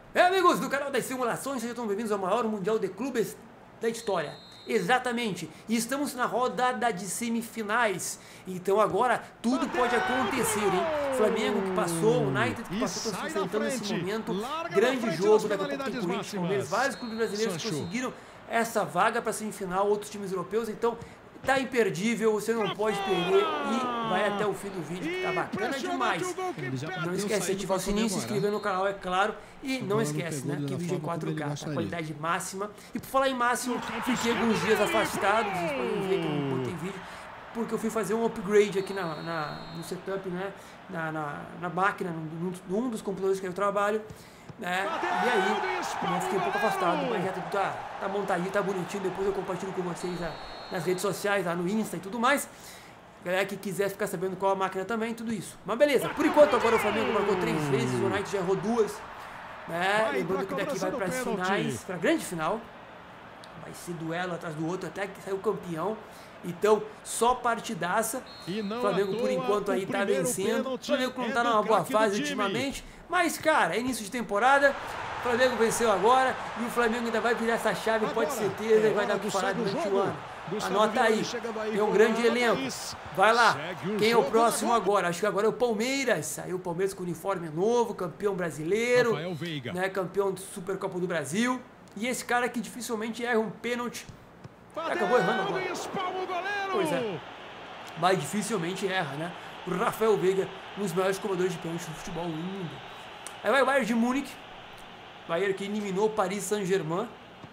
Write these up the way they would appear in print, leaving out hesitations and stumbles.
Amigos do canal das simulações, sejam bem-vindos ao maior mundial de clubes da história. Exatamente, e estamos na rodada de semifinais. Então agora tudo pode acontecer, hein? Flamengo que passou, United que passou, estão se enfrentando nesse momento. Grande jogo, daqui a pouco tem Corinthians, Palmeiras, vários clubes brasileiros que conseguiram essa vaga para semifinal, outros times europeus. Então tá imperdível, você não pode perder e vai até o fim do vídeo, que tá bacana demais. Não esquece de ativar o sininho, se inscrever no canal, é claro. E não esquece, né, que o vídeo é 4K, tá? Qualidade máxima. E por falar em máximo, fiquei alguns dias afastado, vocês podem ver que eu não botei vídeo, porque eu fui fazer um upgrade aqui no setup, né, na máquina, num dos computadores que eu trabalho. Né? E aí, eu fiquei um pouco afastado, mas já tudo tá montadinho, tá bonitinho. Depois eu compartilho com vocês nas redes sociais, lá no Insta e tudo mais. Galera que quiser ficar sabendo qual a máquina também, tudo isso. Mas beleza, por enquanto agora o Flamengo marcou 3 vezes, o United já errou 2. Né? Lembrando que daqui vai para as finais, para a grande final. Vai ser duelo atrás do outro até que sair o campeão. Então, só partidaça. O Flamengo por enquanto aí tá vencendo. O Flamengo não tá numa boa fase ultimamente. Mas, cara, é início de temporada. O Flamengo venceu agora. E o Flamengo ainda vai virar essa chave, pode ter certeza. E vai dar o que falar durante o ano. Anota aí. Tem um grande elenco. Vai lá. Quem é o próximo agora? Acho que agora é o Palmeiras. Saiu o Palmeiras com uniforme novo, campeão brasileiro. Né, campeão do Supercopa do Brasil. E esse cara que dificilmente erra um pênalti. Acabou errando agora. Pois é. Mas dificilmente erra, né? O Rafael Veiga, um dos maiores cobradores de pênalti do futebol do mundo. Aí vai o Bayern de Munique. Bayern que eliminou o Paris Saint-Germain.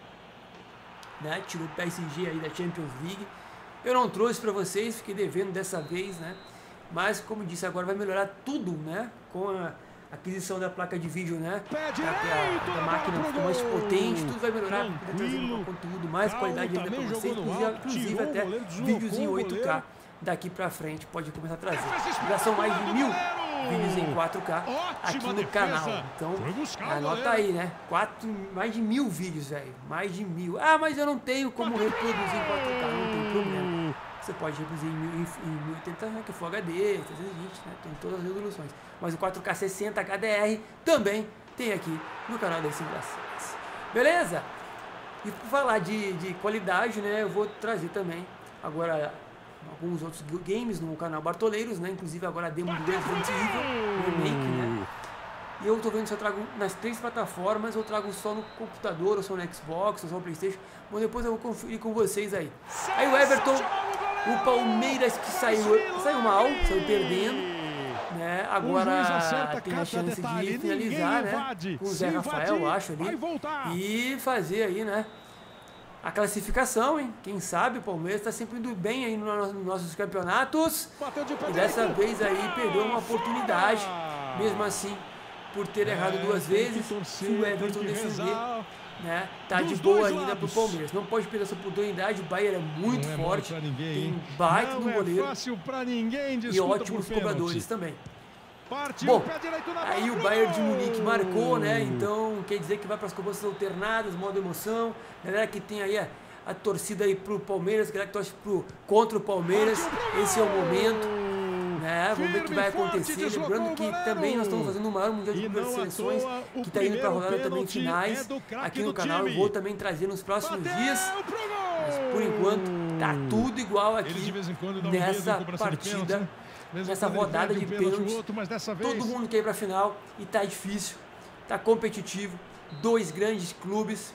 Né? Tirou o PSG aí da Champions League. Eu não trouxe pra vocês, fiquei devendo dessa vez, né? Mas, como disse, agora vai melhorar tudo, né? Com a aquisição da placa de vídeo, né? Da máquina ficou mais potente, tudo vai melhorar, vai trazer um conteúdo, mais qualidade ainda pra vocês, inclusive até vídeos em 8K daqui pra frente, pode começar a trazer. Já são mais de 1000 vídeos em 4K aqui no canal, então anota aí, né? Mais de 1000 vídeos, velho, mais de 1000. Ah, mas eu não tenho como reproduzir em 4K, não tem problema. Você pode reproduzir em 1080, né, que é Full HD, 320, né, tem todas as resoluções. Mas o 4K 60 HDR também tem aqui no canal das simulações. Beleza? E por falar de qualidade, né, eu vou trazer também agora alguns outros games no canal Bartoleiros, né, inclusive agora a demo do Resident Evil Remake, né. E eu tô vendo se eu trago nas 3 plataformas, ou trago só no computador, ou só no Xbox, ou só no PlayStation. Mas depois eu vou conferir com vocês aí. Aí o Everton, o Palmeiras que saiu mal, saiu perdendo, né? Agora tem a chance de finalizar, né? Com o Zé Rafael, eu acho ali. E fazer aí, né? A classificação, hein? Quem sabe o Palmeiras tá sempre indo bem aí nos nossos campeonatos. E dessa vez aí perdeu uma oportunidade, mesmo assim. Por ter errado 2 vezes, se o Everton defender, né, tá de boa ainda pro Palmeiras. Não pode perder essa oportunidade, o Bayern é muito forte, tem baita no goleiro e ótimos cobradores também. Bom, aí o Bayern de Munique marcou, né, então quer dizer que vai para as cobranças alternadas, modo emoção. Galera que tem aí a torcida aí pro Palmeiras, galera que torce contra o Palmeiras, esse é o momento. Vamos ver o que vai acontecer. Lembrando que também nós estamos fazendo o maior mundial de clubes de seleções, que está indo para a rodada também finais aqui no canal. Eu vou também trazer nos próximos dias. Mas por enquanto tá tudo igual aqui nessa partida, nessa rodada de pênaltis. Todo mundo quer ir para a final e tá difícil, tá competitivo. 2 grandes clubes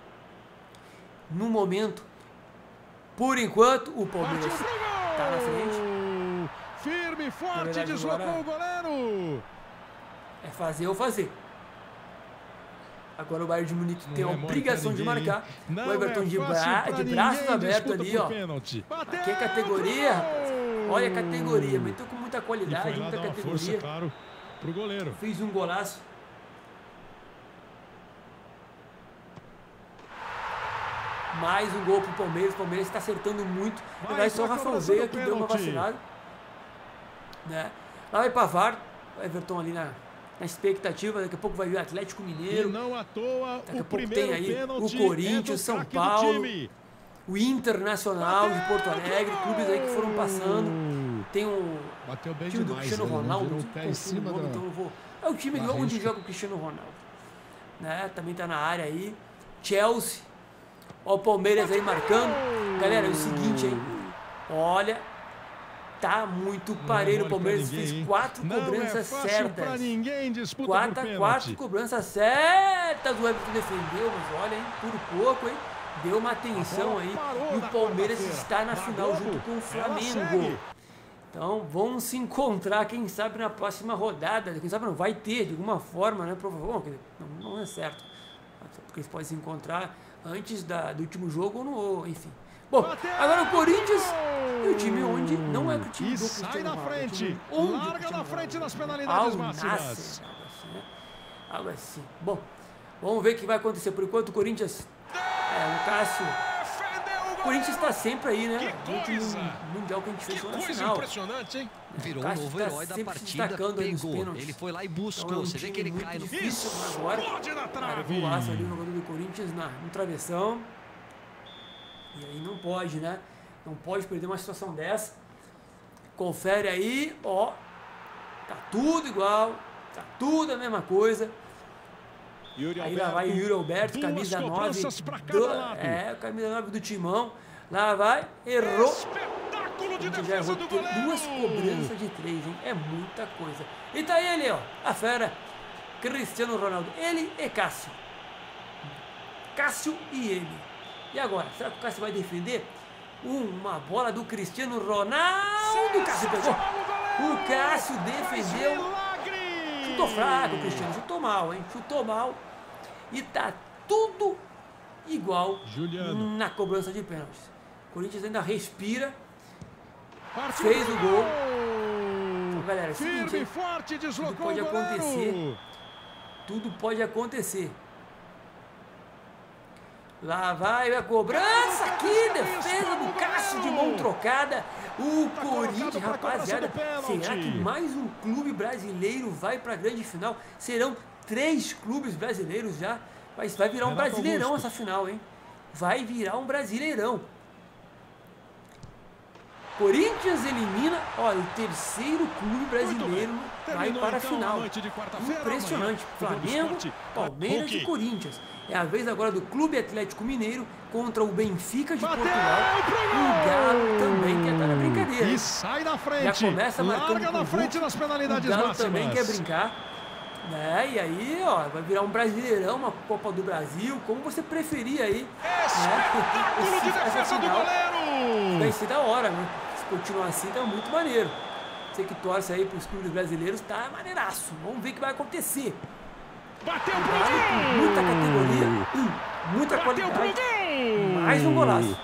no momento. Por enquanto o Palmeiras tá na frente. Firme, forte, deslocou o goleiro. É fazer ou fazer. Agora o Bayern de Munique tem a obrigação de marcar. O Everton de braços abertos ali, ó. Aqui é categoria, rapaz. Olha a categoria, mas tô com muita qualidade, muita categoria. Claro, pro goleiro. Fiz um golaço. Mais um gol pro Palmeiras. O Palmeiras está acertando muito. Vai só o Rafael Veiga que deu uma vacilada. Né? Lá vai Pavard, o Everton ali na expectativa, daqui a pouco vai vir o Atlético Mineiro, e não à toa, daqui a pouco tem aí o Corinthians, São Paulo, o Internacional de Porto Alegre, clubes aí que foram passando. Tem o time do Cristiano Ronaldo, então eu vou. É o time onde joga o Cristiano Ronaldo. né? Também tá na área aí. Chelsea. Ó o Palmeiras aí marcando. Galera, é o seguinte, hein? Olha, tá muito parelho. O Palmeiras fez 4 cobranças certas. 4 cobranças certas. O Everton defendeu, mas olha, hein? Por pouco, hein? Deu uma atenção aí. E o Palmeiras está na final junto com o Flamengo. Então, vamos se encontrar, quem sabe, na próxima rodada. Quem sabe não vai ter, de alguma forma, né? Provavelmente, não é certo. Porque eles podem se encontrar antes do último jogo ou no... Enfim. Bom, agora o Corinthians é o time onde não é o time do Cristiano Ronaldo. Larga na frente nas penalidades máximas. Algo assim. Bom, vamos ver o que vai acontecer. Por enquanto, o Corinthians... o Cássio... O Corinthians está sempre aí, né? No último mundial que a gente fez lá na final. Impressionante, hein? Virou um novo herói da partida, pegou. Ele foi lá e buscou. Então, você vê que ele cai no difícil agora. Golaço ali, o jogador do Corinthians no travessão. E aí não pode, né? Não pode perder uma situação dessa. Confere aí, ó. Tá tudo igual. Tá tudo a mesma coisa. Aí lá vai Yuri Alberto, camisa 9 camisa 9 do Timão. Lá vai, errou. Já errou 2 cobranças de 3, hein? É muita coisa. E tá ele, ó, a fera, Cristiano Ronaldo. Ele e Cássio. Cássio e ele. E agora, será que o Cássio vai defender? Uma bola do Cristiano Ronaldo. O Cássio pegou. O Cássio defendeu. Chutou fraco o Cristiano, chutou mal, hein? Chutou mal. E tá tudo igual na cobrança de pênaltis. O Corinthians ainda respira. Fez o gol. Então, galera, é o seguinte, hein? Tudo pode acontecer. Tudo pode acontecer. Lá vai a cobrança aqui, defesa do Cássio de mão trocada. O Corinthians, rapaziada, será que mais um clube brasileiro vai para a grande final? Serão 3 clubes brasileiros já. Vai virar um brasileirão essa final, hein? Vai virar um brasileirão. Corinthians elimina, olha, o 3º clube brasileiro vai para a final. Impressionante. Flamengo, Palmeiras e Corinthians. É a vez agora do Clube Atlético Mineiro contra o Benfica de Portugal. O Galo também quer estar na brincadeira. E sai na frente. Já começa marcando larga na frente nas penalidades máximas. O Galo máximas. também quer brincar. Né? E aí, ó, vai virar um Brasileirão, uma Copa do Brasil, como você preferir aí. Espetáculo de defesa do goleiro. Vai ser da hora, né? Se continuar assim, tá muito maneiro. Você que torce aí para os clubes brasileiros, tá maneiraço. Vamos ver o que vai acontecer. Bateu pro gol! Muita categoria, muita qualidade. Mais um golaço.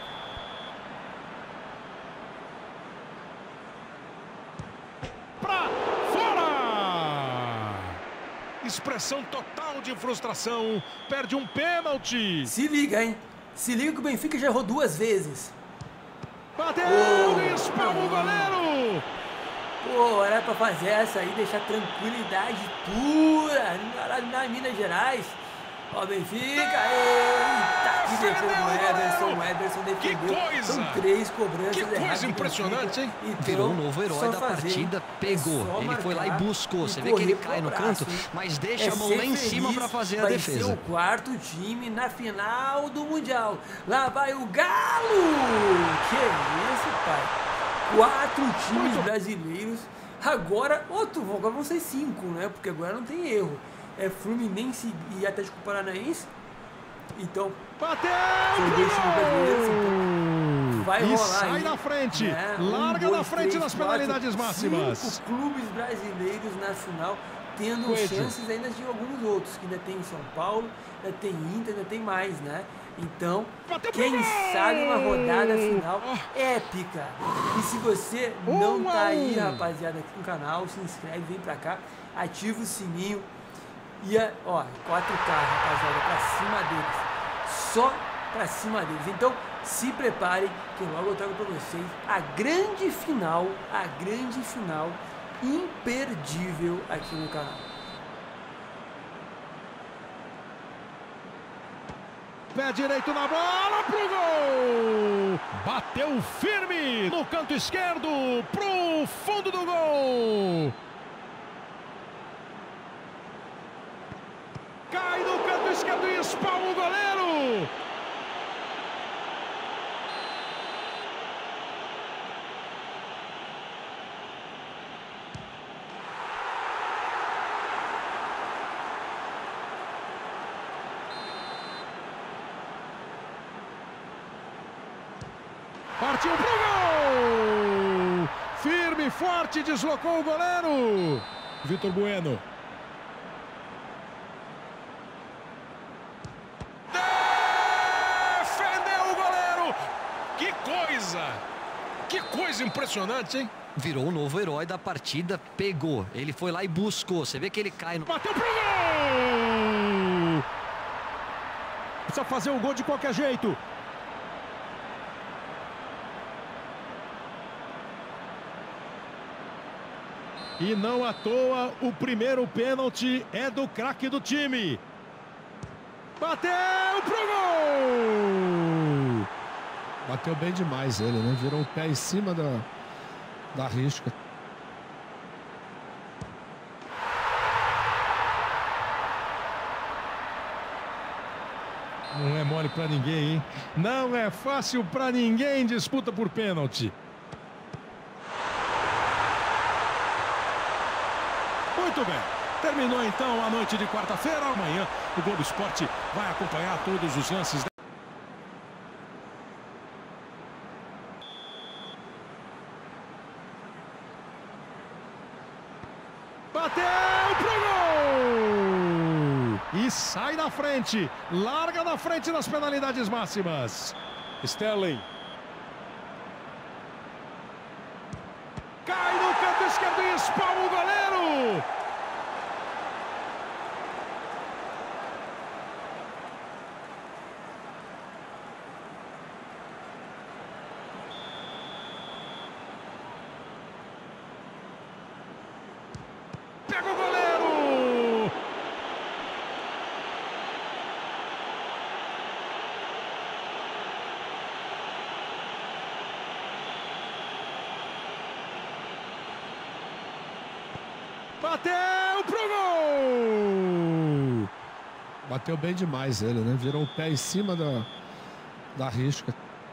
Pra fora! Expressão total de frustração. Perde um pênalti. Se liga, hein? Se liga que o Benfica já errou 2 vezes. Bateu! Espalma o goleiro! Pô, era pra fazer essa aí, deixar tranquilidade pura na Minas Gerais. Ó, Benfica, eita, que defesa do Everson, o Everson defendeu. São 3 cobranças erradas. Que coisa impressionante, hein? Então, virou um novo herói da partida, pegou. Ele foi lá e buscou. Você vê que ele cai no canto, mas deixa a mão lá em cima para fazer a defesa. Vai ser o 4º time na final do Mundial. Lá vai o Galo! Que isso, pai? 4 times brasileiros. Agora vão ser 5, né? Porque agora não tem erro. É Fluminense e Atlético Paranaense. Então, bateu! Então, vai rolar sai aí, na frente, né? larga na frente nas penalidades máximas. 5 clubes brasileiros na final, tendo chances ainda de alguns outros, que ainda tem São Paulo, ainda tem Inter, ainda tem mais, né? Então, quem sabe uma rodada final épica. E se você não tá aí, rapaziada, aqui no canal, se inscreve, vem pra cá, ativa o sininho. E, ó, 4K, rapaziada, pra cima deles. Só pra cima deles. Então, se preparem, que logo eu trago pra vocês a grande final imperdível aqui no canal. Pé direito na bola pro gol! Bateu firme no canto esquerdo pro fundo do gol! Cai canto esquerdo e espalma o goleiro. Partiu pro gol! Firme e forte, deslocou o goleiro. Vitor Bueno. Defendeu o goleiro! Que coisa! Que coisa impressionante, hein? Virou o novo herói da partida, pegou. Ele foi lá e buscou. Você vê que ele cai no... Bateu pro gol! Precisa fazer o gol de qualquer jeito. E não à toa, o primeiro pênalti é do craque do time. Bateu pro gol! Bateu bem demais ele, né? Virou o pé em cima da risca. Não é mole pra ninguém, hein? Não é fácil pra ninguém disputa por pênalti. Muito bem, terminou então a noite de quarta-feira. Amanhã o Globo Esporte vai acompanhar todos os lances. Bateu pro gol! E sai na frente, larga na frente nas penalidades máximas. Sterling. Cai no canto esquerdo e espalma o goleiro! Pega o goleiro! Bateu pro gol! Bateu bem demais ele, né? Virou o pé em cima da risca.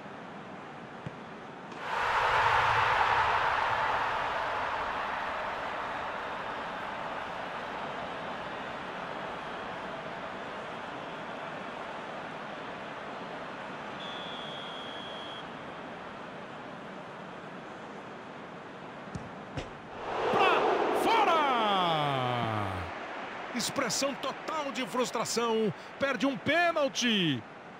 Expressão total de frustração, perde um pênalti.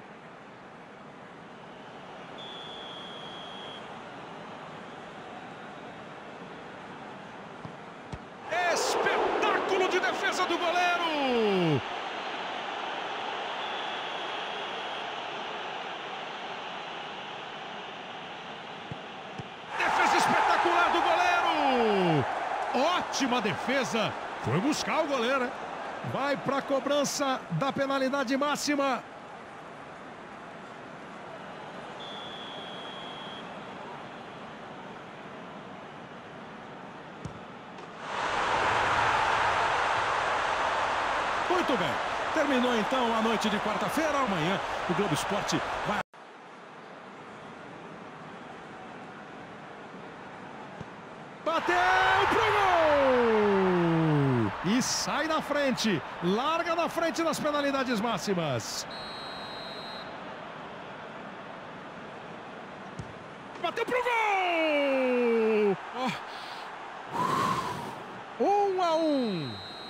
Espetáculo de defesa do goleiro. Defesa espetacular do goleiro. Ótima defesa. Foi buscar o goleiro, hein? Vai para a cobrança da penalidade máxima. Muito bem. Terminou então a noite de quarta-feira. Amanhã o Globo Esporte vai... Bateu pro gol! E sai na frente, larga na frente nas penalidades máximas. Bateu pro gol! Oh. 1-1.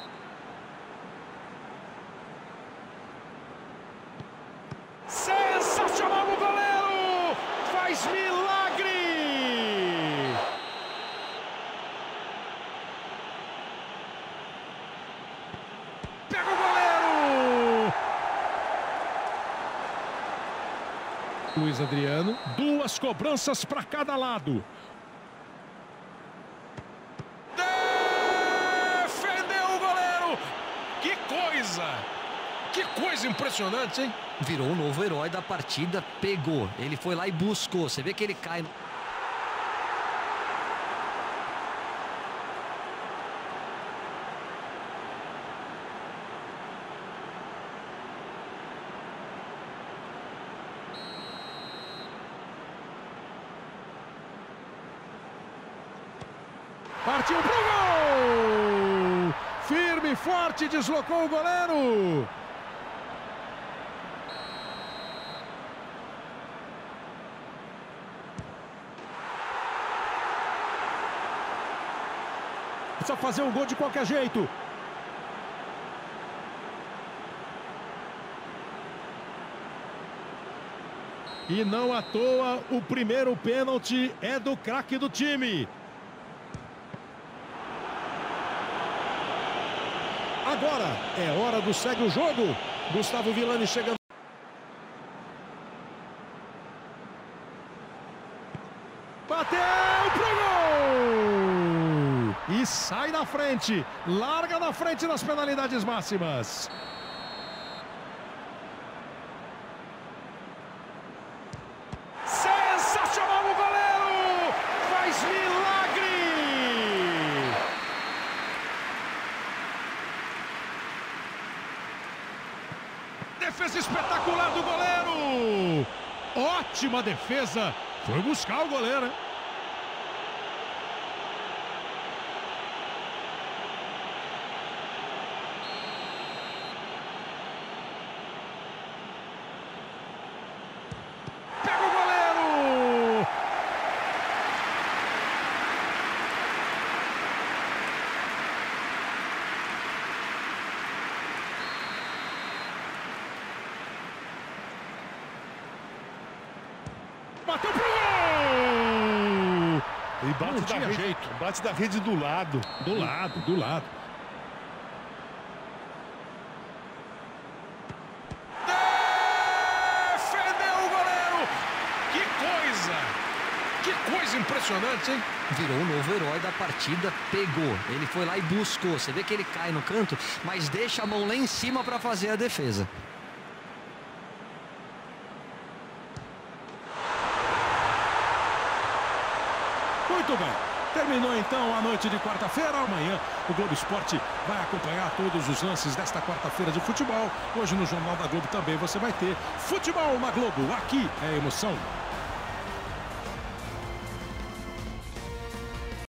Sensacional o goleiro! Faz milagre! Pega o goleiro! Luiz Adriano, duas cobranças para cada lado. Defendeu o goleiro! Que coisa! Que coisa impressionante, hein? Virou o novo herói da partida, pegou. Ele foi lá e buscou. Você vê que ele cai no... Partiu pro gol! Firme e forte, deslocou o goleiro. Precisa fazer um gol de qualquer jeito. E não à toa, o primeiro pênalti é do craque do time. Agora é hora do segue o jogo. Gustavo Villani chegando. Bateu pro gol! E sai na frente. Larga na frente nas penalidades máximas. Sensacional o goleiro! Faz milagre! Defesa espetacular do goleiro! Ótima defesa! Foi buscar o goleiro, hein? Pega o goleiro! Bateu pro gol! E bate da rede do lado. Do lado. Defendeu o goleiro! Que coisa impressionante, hein? Virou o novo herói da partida, pegou. Ele foi lá e buscou. Você vê que ele cai no canto, mas deixa a mão lá em cima para fazer a defesa. Muito bem. Terminou então a noite de quarta-feira. Amanhã o Globo Esporte vai acompanhar todos os lances desta quarta-feira de futebol. Hoje no Jornal da Globo também você vai ter futebol na Globo. Aqui é emoção.